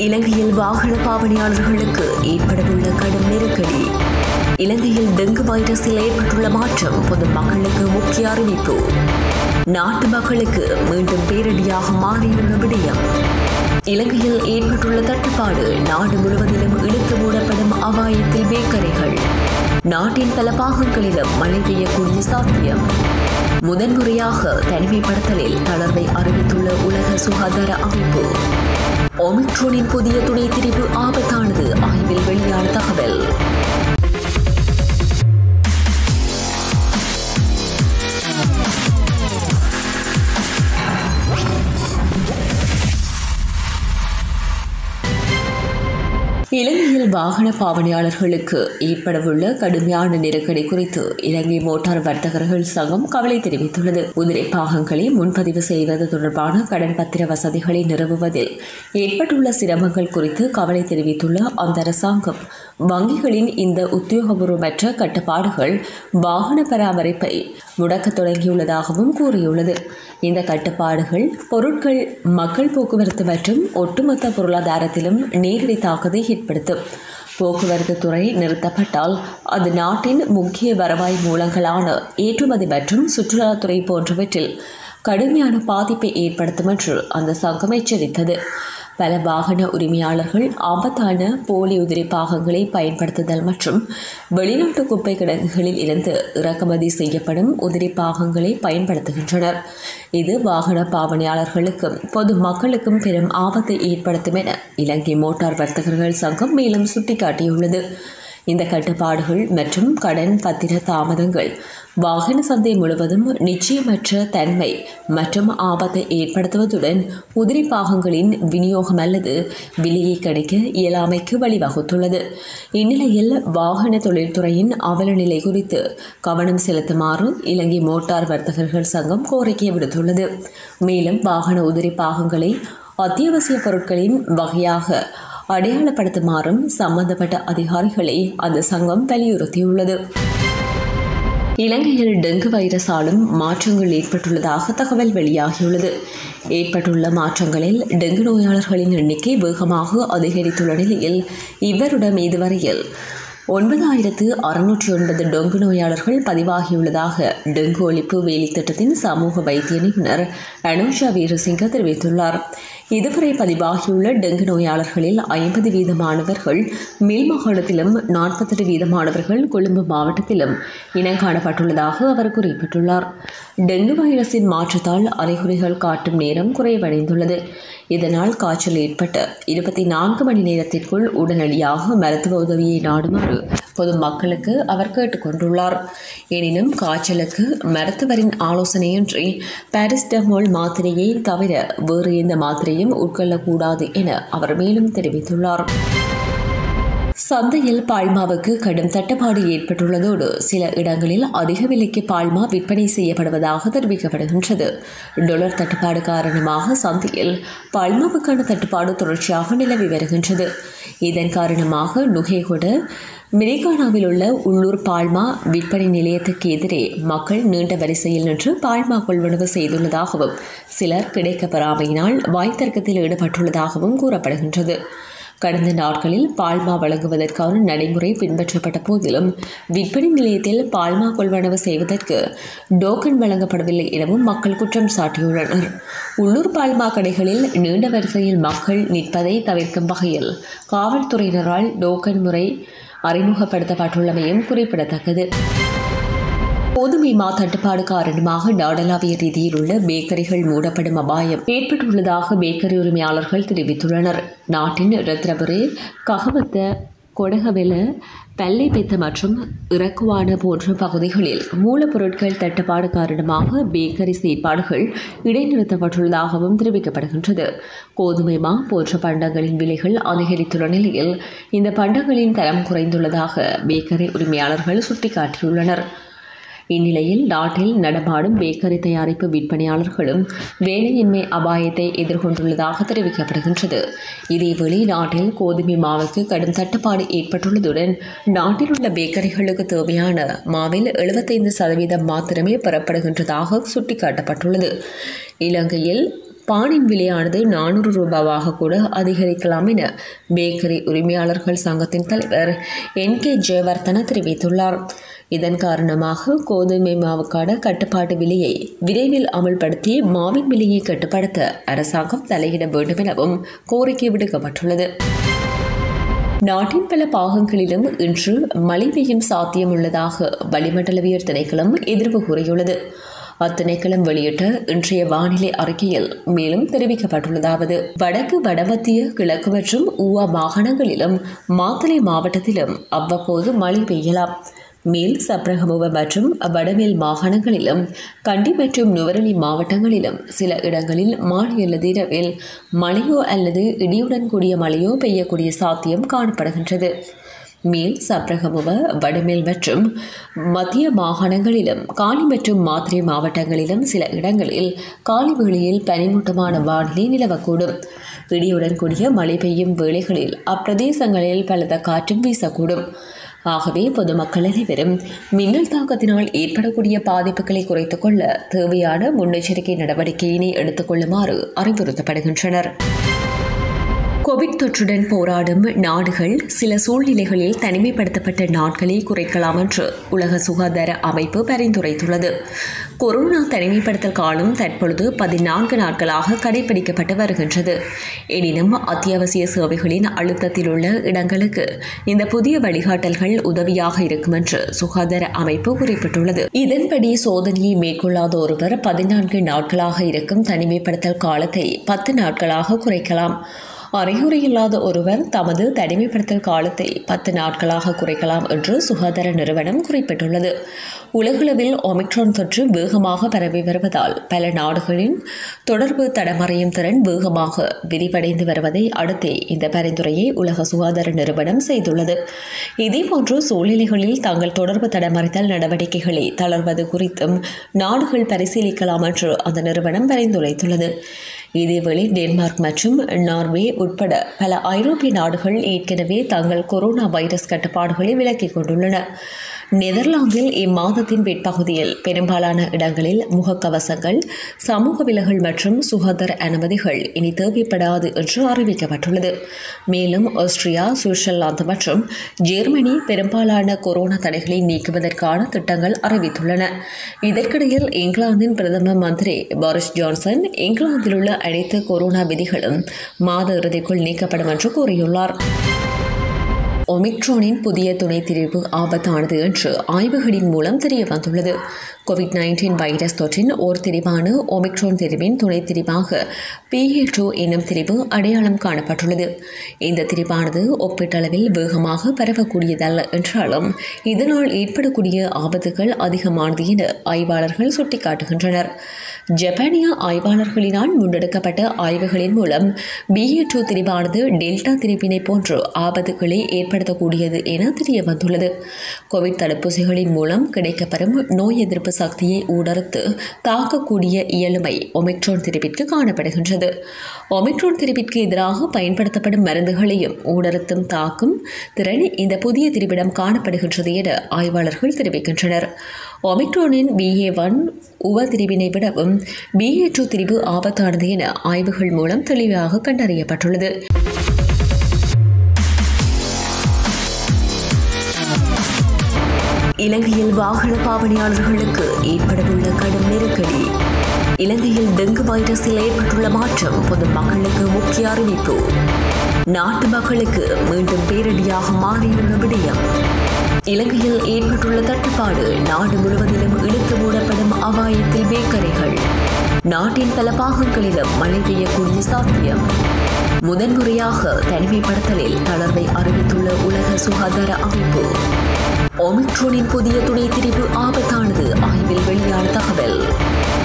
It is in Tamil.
இலங்கையில் வாகன பாவனையாளர்களுக்கு ஏற்படவுள்ள கடும் நெருக்கடி. இலங்கையில் டெங்கு வைரஸில் ஏற்பட்டுள்ள மாற்றம் பொதுமக்களுக்கு முக்கிய அறிவிப்பு. நாட்டு மக்களுக்கு மீண்டும் பேரடியாக மாறியுள்ள விடயம். இலங்கையில் ஏற்பட்டுள்ள தட்டுப்பாடு. நாடு முழுவதிலும் இழுத்து மூடப்படும் அபாயத்தில் பேக்கரிகள். நாட்டின் பல பாகங்களிலும் மழை பெய்யக்கூடிய சாத்தியம். முதன்முறையாக தனிமைப்படுத்தலில் தளர்வை அறிவித்துள்ள உலக சுகாதார அமைப்பு. ஒமிக்ரோனின் புதிய துணை திரிவு ஆபத்தானது. ஆய்வில் வெளியான தகவல். இலங்கையில் வாகன பாவனையாளர்களுக்கு ஏற்படவுள்ள கடுமையான நெருக்கடி குறித்து இலங்கை மோட்டார் வர்த்தகர்கள் சங்கம் கவலை தெரிவித்துள்ளது. உதிரை பாகங்களை முன்பதிவு செய்வது தொடர்பான கடன் பத்திர வசதிகளை நிறுவுவதில் ஏற்பட்டுள்ள சிரமங்கள் குறித்து கவலை தெரிவித்துள்ள அந்த அரசாங்கம் வங்கிகளின் இந்த உத்தியோகபூர்வமற்ற கட்டுப்பாடுகள் வாகன பராமரிப்பை முடக்க தொடங்கியுள்ளதாகவும் கூறியுள்ளது. இந்த கட்டுப்பாடுகள் பொருட்கள், மக்கள் போக்குவரத்து மற்றும் ஒட்டுமொத்த பொருளாதாரத்திலும் நேரடி தாக்கத்தை ஏற்படுத்தும். போக்குவரத்து துறை நிறுத்தப்பட்டால் அது நாட்டின் முக்கிய வருவாய் மூலங்களான ஏற்றுமதி மற்றும் சுற்றுலாத்துறை போன்றவற்றில் கடுமையான பாதிப்பை ஏற்படுத்தும் என்று அந்த சங்கம் எச்சரித்தது. பல வாகன உரிமையாளர்கள் ஆபத்தான போலி உதிரி பாகங்களை பயன்படுத்துதல் மற்றும் வெளிநாட்டு குப்பை கிடங்குகளில் இருந்து இறக்குமதி செய்யப்படும் உதிரி பாகங்களை பயன்படுத்துகின்றனர். இது வாகன பாவனையாளர்களுக்கும் பொது மக்களுக்கும் பெரும் ஆபத்தை ஏற்படுத்தும் என இலங்கை மோட்டார் வர்த்தகர்கள் சங்கம் மேலும் சுட்டிக்காட்டியுள்ளது. இந்த கட்டுப்பாடுகள் மற்றும் கடன் பத்திர தாமதங்கள் வாகன சந்தை முழுவதும் நிச்சயமற்ற தன்மை மற்றும் ஆபத்தை ஏற்படுத்துவதுடன் உதிரி பாகங்களின் விநியோகம் அல்லது விலையை கிடைக்க இயலாமைக்கு வழிவகுத்துள்ளது. இந்நிலையில் வாகன தொழில்துறையின் அவல நிலை குறித்து கவனம் செலுத்துமாறு இலங்கை மோட்டார் வர்த்தகர்கள் சங்கம் கோரிக்கை விடுத்துள்ளது. மேலும் வாகன உதிரி பாகங்களை அத்தியாவசிய பொருட்களின் வகையாக அடையாளப்படுத்துமாறும் சம்பந்தப்பட்ட அதிகாரிகளை அந்த சங்கம் வலியுறுத்தியுள்ளது. இலங்கையில் டெங்கு வைரஸாலும் மாற்றங்கள் ஏற்பட்டுள்ளதாக தகவல் வெளியாகியுள்ளது. ஏற்பட்டுள்ள மாற்றங்களில் டெங்கு நோயாளர்களின் எண்ணிக்கை வேகமாக அதிகரித்துள்ள நிலையில் இவருடன் இதுவரையில் 9609 டெங்கு நோயாளர்கள் பதிவாகியுள்ளதாக டெங்கு ஒழிப்பு வேலை திட்டத்தின் சமூக வைத்திய நிபுணர் அனுஷா வீரசிங்க தெரிவித்துள்ளார். இதுவரை பதிவாகியுள்ள டெங்கு நோயாளர்களில் 50% மேல் மாகாணத்திலும் 48% கொழும்பு மாவட்டத்திலும் இனங்காணப்பட்டுள்ளதாக அவர் குறிப்பிட்டுள்ளார். டெங்கு வைரஸின் மாற்றத்தால் அறிகுறிகள் காட்டும் நேரம் குறைவடைந்துள்ளது. இதனால் காய்ச்சல் ஏற்பட்ட 24 மணி நேரத்திற்குள் உடனடியாக மருத்துவ உதவியை நாடுமாறு பொதுமக்களுக்கு அவர் கேட்டுக்கொண்டுள்ளார். எனினும் காய்ச்சலுக்கு மருத்துவரின் ஆலோசனையின்றி பாரிஸ்டமோல் மாத்திரையை தவிர வேறு எந்த மாத்திரையும் உட்கொள்ளக்கூடாது என அவர் மேலும் தெரிவித்துள்ளார். சந்தையில் பால்மாவுக்கு கடும் தட்டுப்பாடு ஏற்பட்டுள்ளதோடு சில இடங்களில் அதிக விலைக்கு பால்மா விற்பனை செய்யப்படுவதாக தெரிவிக்கப்படுகின்றது. டாலர் தட்டுப்பாடு காரணமாக சந்தையில் பால்மாவுக்கான தட்டுப்பாடு தொடர்ச்சியாக நிலவி வருகின்றது. இதன் காரணமாக நுகேகொட மிரிகானாவில் உள்ள உள்ளூர் பால்மா விற்பனை நிலையத்துக்கு எதிரே மக்கள் நீண்ட வரிசையில் நின்று பால்மா கொள்வனவு செய்துள்ளதாகவும் சிலர் கிடைக்கப்பெறாமையினால் வாய்த்தர்க்கத்தில் ஈடுபட்டுள்ளதாகவும் கூறப்படுகின்றது. கடந்த நாட்களில் பால்மா வழங்குவதற்கான நடைமுறை பின்பற்றப்பட்ட போதிலும் விற்பனை நிலையத்தில் பால்மா கொள்வனவு செய்வதற்கு டோக்கன் வழங்கப்படவில்லை எனவும் மக்கள் குற்றம் சாட்டியுள்ளனர். உள்ளூர் பால்மா கடைகளில் நீண்ட வரிசையில் மக்கள் நிற்பதை தவிர்க்கும் வகையில் காவல்துறையினரால் டோக்கன் முறை அறிமுகப்படுத்தப்பட்டுள்ளமையும் குறிப்பிடத்தக்கது. கோதுமை மா தட்டுப்பாடு காரணமாக நாடளாவிய ரீதியில் உள்ள பேக்கரிகள் மூடப்படும் அபாயம் ஏற்பட்டுள்ளதாக பேக்கரி உரிமையாளர்கள் தெரிவித்துள்ளனர். நாட்டின் ரத்னபுரி, ககவத்த, கொடகவெல, பல்லைபெத்த மற்றும் இறக்குவான போன்ற பகுதிகளில் மூலப்பொருட்கள் தட்டுப்பாடு காரணமாக பேக்கரி செயற்பாடுகள் இடைநிறுத்தப்பட்டுள்ளதாகவும் தெரிவிக்கப்படுகின்றது. கோதுமை மா போன்ற பண்டங்களின் விலைகள் அதிகரித்துள்ள நிலையில் இந்த பண்டங்களின் தரம் குறைந்துள்ளதாக பேக்கரி உரிமையாளர்கள் சுட்டிக்காட்டியுள்ளனர். இந்நிலையில் நாட்டில் நடமாடும் பேக்கரி தயாரிப்பு விற்பனையாளர்களும் வேலையின்மை அபாயத்தை எதிர்கொண்டுள்ளதாக தெரிவிக்கப்படுகின்றது. இதேவேளை நாட்டில் கோதுமை மாவுக்கு கடும் தட்டுப்பாடு ஏற்பட்டுள்ளதுடன் நாட்டில் உள்ள பேக்கரிகளுக்கு தேவையான மாவில் 75% மாத்திரமே பெறப்படுகின்றதாக சுட்டிக்காட்டப்பட்டுள்ளது. இலங்கையில் பானின் விலையானது 400 ரூபாவாக கூட அதிகரிக்கலாம் என பேக்கரி உரிமையாளர்கள் சங்கத்தின் தலைவர் NK ஜெயவர்தன தெரிவித்துள்ளார். இதன் காரணமாக கோதுமை மாவுக்கான கட்டுப்பாட்டு விலையை விரைவில் அமல்படுத்தி மாவின் விலையை கட்டுப்படுத்த அரசாங்கம் தலையிட வேண்டும் எனவும் கோரிக்கை விடுக்கப்பட்டுள்ளது. நாட்டின் பல பாகங்களிலும் இன்று மழை பெய்யும் சாத்தியம் உள்ளதாக வளிமண்டலவியல் திணைக்களம் எதிர்வு கூறியுள்ளது. அத்திணைக்களம் வெளியிட்ட இன்றைய வானிலை அறிக்கையில் மேலும் தெரிவிக்கப்பட்டுள்ளதாவது: வடக்கு, வடமத்திய, கிழக்கு மற்றும் ஊவா மாகாணங்களிலும் மாத்தளை மாவட்டத்திலும் அவ்வப்போது மழை பெய்யலாம். மேல் சப்ரகமுவ மற்றும் வடமேல் மாகாணங்களிலும் கண்டி மற்றும் நுவரெலியா மாவட்டங்களிலும் சில இடங்களில் மாலை அல்லது இரவில் மழையோ அல்லது இடியுடன் கூடிய மழையோ பெய்யக்கூடிய சாத்தியம் காணப்படுகின்றது. மேல் சப்ரகமுவ, வடமேல் மற்றும் மத்திய மாகாணங்களிலும் காலி மற்றும் மாத்திரை மாவட்டங்களிலும் சில இடங்களில் காலை வேளையில் பனிமூட்டமான வானிலை நிலவக்கூடும். இடியுடன் கூடிய மழை பெய்யும் வேளைகளில் அப்பிரதேசங்களில் பலத்த காற்றும் வீசக்கூடும். ஆகவே பொதுமக்கள் அனைவரும் மின்னல் தாக்கத்தினால் ஏற்படக்கூடிய பாதிப்புகளை குறைத்துக் கொள்ள தேவையான முன்னெச்சரிக்கை நடவடிக்கையினை எடுத்துக் கொள்ளுமாறு அறிவுறுத்தப்படுகின்றனர். கோவிட் தொற்றுடன் போராடும் நாடுகள் சில சூழ்நிலைகளில் தனிமைப்படுத்தப்பட்ட நாட்களை குறைக்கலாம் என்று உலக சுகாதார அமைப்பு பரிந்துரைத்துள்ளது. கொரோனா தனிமைப்படுத்தல் காலம் தற்பொழுது 14 நாட்களாக கடைபிடிக்கப்பட்டு வருகின்றது. எனினும் அத்தியாவசிய சேவைகளின் அழுத்தத்தில் உள்ள இடங்களுக்கு இந்த புதிய வழிகாட்டல்கள் உதவியாக இருக்கும் என்று சுகாதார அமைப்பு குறிப்பிட்டுள்ளது. இதன்படி சோதனையை மேற்கொள்ளாத ஒருவர் 14 நாட்களாக இருக்கும் தனிமைப்படுத்தல் காலத்தை 10 நாட்களாக குறைக்கலாம். அறிகுறியில்லாத ஒருவர் தமது தனிமைப்படுத்தல் காலத்தை 10 நாட்களாக குறைக்கலாம் என்று சுகாதார நிறுவனம் குறிப்பிட்டுள்ளது. உலகளவில் ஒமிக்ரான் தொற்று வேகமாக பரவி வருவதால் பல நாடுகளின் தொடர்பு தடமறையும் திறன் வேகமாக விரிவடைந்து வருவதை அடுத்தே இந்த பரிந்துரையை உலக சுகாதார நிறுவனம் செய்துள்ளது. இதேபோன்று சூழ்நிலைகளில் தங்கள் தொடர்பு தடமறைத்தல் நடவடிக்கைகளை தளர்வது குறித்தும் நாடுகள் பரிசீலிக்கலாம் என்று அந்த நிறுவனம் பரிந்துரைத்துள்ளது. இதேவேளை டென்மார்க் மற்றும் நார்வே உட்பட பல ஐரோப்பிய நாடுகள் ஏற்கனவே தங்கள் கொரோனா வைரஸ் கட்டுப்பாடுகளை விலக்கிக் கொண்டுள்ளன. நெதர்லாந்தில் இம்மாதத்தின் பிற்பகுதியில் பெரும்பாலான இடங்களில் முகக்கவசங்கள், சமூக விலகல் மற்றும் சுகாதார அனுமதிகள் இனி தேவைப்படாது என்று அறிவிக்கப்பட்டுள்ளது. மேலும் ஆஸ்திரியா, சுவிட்சர்லாந்து மற்றும் ஜெர்மனி பெரும்பாலான கொரோனா தடைகளை நீக்குவதற்கான திட்டங்கள் அறிவித்துள்ளன. இதற்கிடையில் இங்கிலாந்தின் பிரதம மந்திரி போரிஸ் ஜான்சன் இங்கிலாந்தில் உள்ள அனைத்து கொரோனா விதிகளும் மாத இறுதிக்குள் நீக்கப்படும் என்று கூறியுள்ளார். ஒமிக்ரானின் புதிய துணை திரிவு ஆபத்தானது என்று ஆய்வுகளின் மூலம் தெரிய வந்துள்ளது. கோவிட்-19 வைரஸ் தொற்றின் ஓர் திரிவான ஒமிக்ரான் திரிவின் துணை திரிவாக PA2 என்னும் திரிவு அடையாளம் காணப்பட்டுள்ளது. இந்த திரிவானது ஒப்பீட்டளவில் வேகமாக பரவக்கூடியதல்ல என்றாலும் இதனால் ஏற்படக்கூடிய ஆபத்துகள் அதிகமானது என ஆய்வாளர்கள் சுட்டிக்காட்டுகின்றனர். ஜப்பானிய ஆய்வாளர்களினால் முன்னெடுக்கப்பட்ட ஆய்வுகளின் மூலம் BA2 திரிவானது டெல்டா திரிவினை போன்று ஆபத்துக்களை ஏற்படுத்தக்கூடியது என தெரிய வந்துள்ளது. கோவிட் தடுப்பூசிகளின் மூலம் கிடைக்கப்பெறும் நோய் எதிர்ப்பு சக்தியை ஊடறுத்து தாக்கக்கூடிய இயலுமை ஒமிக்ரான் திரிவிற்கு காணப்படுகின்றது. ஒமிக்ரான் திரிவிற்கு எதிராக பயன்படுத்தப்படும் மருந்துகளையும் ஊடறுத்தும் தாக்கும் திறன் இந்த புதிய திரிவிடம் காணப்படுகின்றது என ஆய்வாளர்கள் தெரிவிக்கின்றனர். ஒமிக்ரானின் BA1 உபதிரிவினை விடவும் BA2 திரிவு ஆபத்தானது என ஆய்வுகள் மூலம் தெளிவாக கண்டறியப்பட்டுள்ளது. இலங்கையில் வாகன பாவனையாளர்களுக்கு ஏற்படவுள்ள கடும் நெருக்கடி. இலங்கையில் டெங்கு வைரஸில் ஏற்பட்டுள்ள மாற்றம் பொதுமக்களுக்கு முக்கிய அறிவிப்பு. நாட்டு மக்களுக்கு மீண்டும் பேரடியாக மாறியுள்ள விடயம். இலங்கையில் ஏற்பட்டுள்ள தட்டுப்பாடு. நாடு முழுவதிலும் இழுத்து மூடப்படும் அபாயத்தில் பேக்கரிகள். நாட்டின் பல பாகங்களிலும் மழை பெய்யக்கூடிய சாத்தியம். முதன்முறையாக தனிமைப்படுத்தலில் தளர்வை அறிவித்துள்ள உலக சுகாதார அமைப்பு. ஒமிக்ரானின் புதிய துணை திரிவு ஆபத்தானது, ஆய்வில் வெளியான தகவல்.